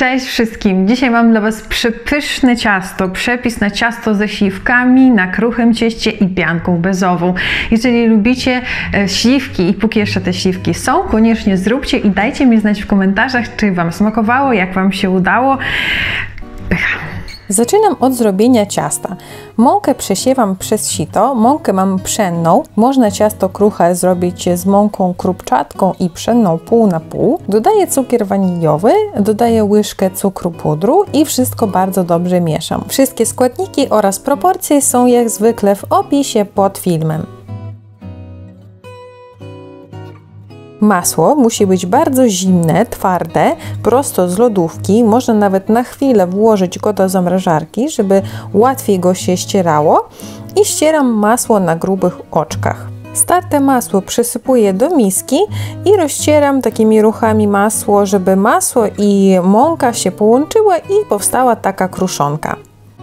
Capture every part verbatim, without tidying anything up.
Cześć wszystkim! Dzisiaj mam dla Was przepyszne ciasto, przepis na ciasto ze śliwkami, na kruchym cieście i pianką bezową. Jeżeli lubicie śliwki i póki jeszcze te śliwki są, koniecznie zróbcie i dajcie mi znać w komentarzach, czy Wam smakowało, jak Wam się udało. Pycha. Zaczynam od zrobienia ciasta. Mąkę przesiewam przez sito, mąkę mam pszenną. Można ciasto kruche zrobić z mąką krupczatką i pszenną pół na pół. Dodaję cukier waniliowy, dodaję łyżkę cukru pudru i wszystko bardzo dobrze mieszam. Wszystkie składniki oraz proporcje są jak zwykle w opisie pod filmem. Masło musi być bardzo zimne, twarde, prosto z lodówki. Można nawet na chwilę włożyć go do zamrażarki, żeby łatwiej go się ścierało. I ścieram masło na grubych oczkach. Starte masło przysypuję do miski i rozcieram takimi ruchami masło, żeby masło i mąka się połączyły i powstała taka kruszonka.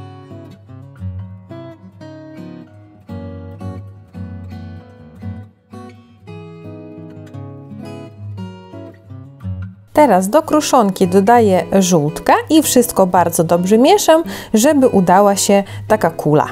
Teraz do kruszonki dodaję żółtka i wszystko bardzo dobrze mieszam, żeby udała się taka kula.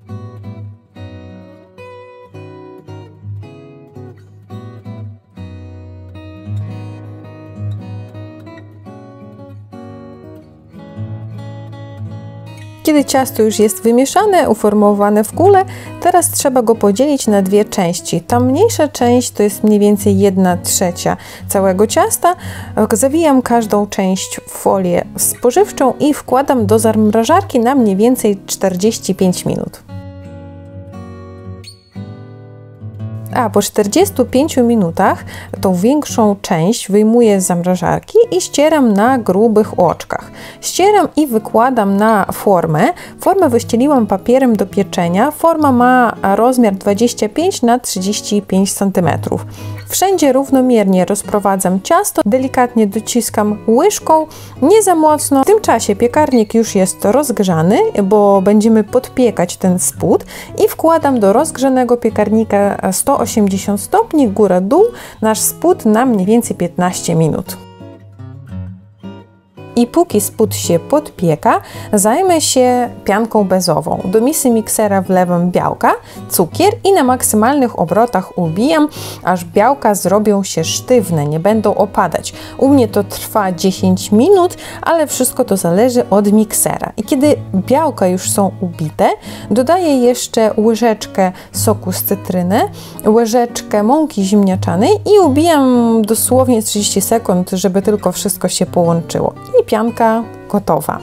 Kiedy ciasto już jest wymieszane, uformowane w kulę, teraz trzeba go podzielić na dwie części. Ta mniejsza część to jest mniej więcej jedna trzecia całego ciasta. Zawijam każdą część w folię spożywczą i wkładam do zamrażarki na mniej więcej czterdzieści pięć minut. A po czterdziestu pięciu minutach tą większą część wyjmuję z zamrażarki i ścieram na grubych oczkach. Ścieram i wykładam na formę. Formę wyścieliłam papierem do pieczenia. Forma ma rozmiar dwadzieścia pięć na trzydzieści pięć centymetrów. Wszędzie równomiernie rozprowadzam ciasto, delikatnie dociskam łyżką, nie za mocno. W tym czasie piekarnik już jest rozgrzany, bo będziemy podpiekać ten spód i wkładam do rozgrzanego piekarnika sto osiemdziesiąt stopni, góra-dół, nasz spód na mniej więcej piętnaście minut. I póki spód się podpieka, zajmę się pianką bezową. Do misy miksera wlewam białka, cukier i na maksymalnych obrotach ubijam, aż białka zrobią się sztywne, nie będą opadać. U mnie to trwa dziesięć minut, ale wszystko to zależy od miksera. I kiedy białka już są ubite, dodaję jeszcze łyżeczkę soku z cytryny, łyżeczkę mąki ziemniaczanej i ubijam dosłownie trzydzieści sekund, żeby tylko wszystko się połączyło. I pianka gotowa.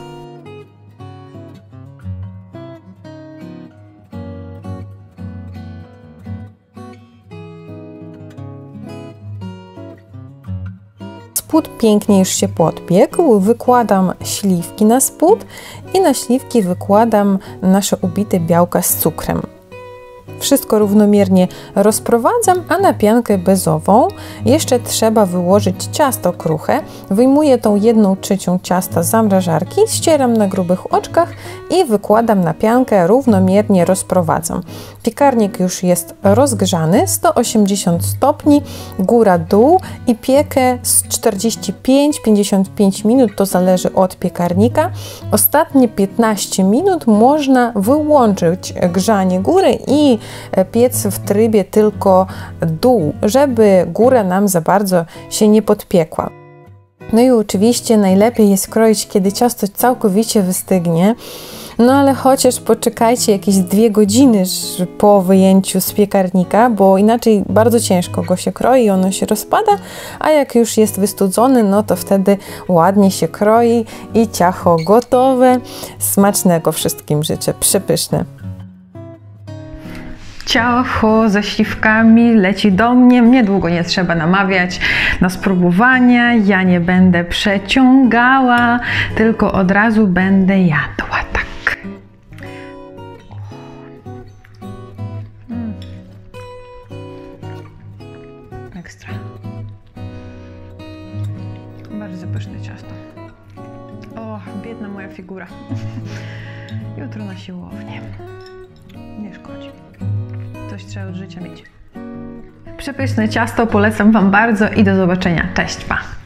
Spód pięknie już się podpiekł, wykładam śliwki na spód i na śliwki wykładam nasze ubite białka z cukrem. Wszystko równomiernie rozprowadzam, a na piankę bezową jeszcze trzeba wyłożyć ciasto kruche. Wyjmuję tą jedną trzecią ciasta z zamrażarki, ścieram na grubych oczkach i wykładam na piankę, równomiernie rozprowadzam. Piekarnik już jest rozgrzany, sto osiemdziesiąt stopni, góra-dół i piekę z czterdzieści pięć do pięćdziesięciu pięciu minut, to zależy od piekarnika. Ostatnie piętnaście minut można wyłączyć grzanie góry i piec w trybie tylko dół, żeby góra nam za bardzo się nie podpiekła. No i oczywiście najlepiej jest kroić, kiedy ciasto całkowicie wystygnie. No ale chociaż poczekajcie jakieś dwie godziny po wyjęciu z piekarnika, bo inaczej bardzo ciężko go się kroi i ono się rozpada, a jak już jest wystudzony, no to wtedy ładnie się kroi i ciacho gotowe. Smacznego wszystkim życzę, przepyszne. Ciacho ze śliwkami leci do mnie, mnie długo nie trzeba namawiać na spróbowanie, ja nie będę przeciągała, tylko od razu będę jadła, tak. Mm. Ekstra. Bardzo pyszne ciasto. O, biedna moja figura. Jutro na siłownię. Nie szkodzi. Coś trzeba od życia mieć. Przepyszne ciasto, polecam Wam bardzo i do zobaczenia. Cześć, pa!